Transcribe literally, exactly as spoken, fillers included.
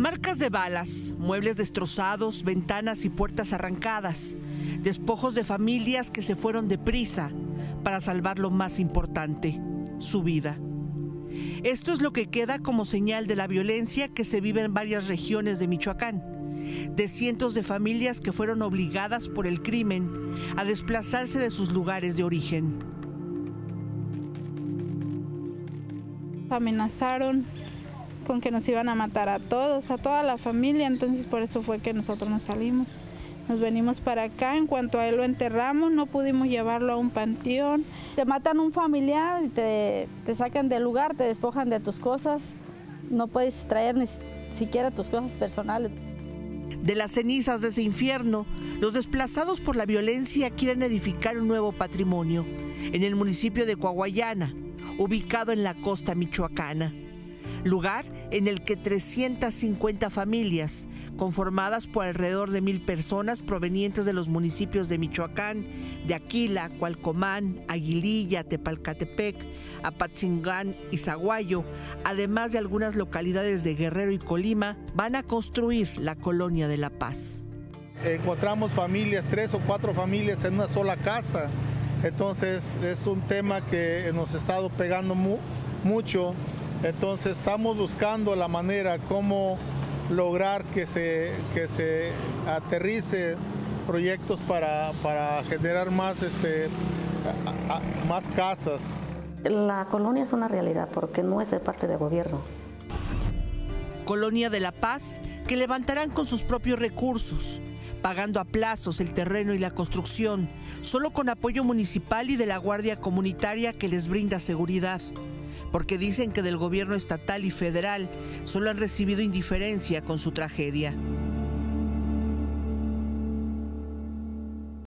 Marcas de balas, muebles destrozados, ventanas y puertas arrancadas, despojos de familias que se fueron deprisa para salvar lo más importante, su vida. Esto es lo que queda como señal de la violencia que se vive en varias regiones de Michoacán, de cientos de familias que fueron obligadas por el crimen a desplazarse de sus lugares de origen. Amenazaron con que nos iban a matar a todos, a toda la familia, entonces por eso fue que nosotros nos salimos. Nos venimos para acá, en cuanto a él lo enterramos, no pudimos llevarlo a un panteón. Te matan un familiar, te, te sacan del lugar, te despojan de tus cosas, no puedes traer ni siquiera tus cosas personales. De las cenizas de ese infierno, los desplazados por la violencia quieren edificar un nuevo patrimonio en el municipio de Coahuayana, ubicado en la costa michoacana. Lugar en el que trescientas cincuenta familias, conformadas por alrededor de mil personas provenientes de los municipios de Michoacán, de Aquila, Cualcomán, Aguililla, Tepalcatepec, Apatzingán y Zaguayo, además de algunas localidades de Guerrero y Colima, van a construir la Colonia de la Paz. Encontramos familias, tres o cuatro familias en una sola casa, entonces es un tema que nos ha estado pegando mu mucho. Entonces estamos buscando la manera cómo lograr que se, que se aterrice proyectos para, para generar más, este, a, a, más casas. La colonia es una realidad porque no es de parte del gobierno. Colonia de la Paz que levantarán con sus propios recursos, pagando a plazos el terreno y la construcción, solo con apoyo municipal y de la Guardia Comunitaria que les brinda seguridad. Porque dicen que del gobierno estatal y federal solo han recibido indiferencia con su tragedia.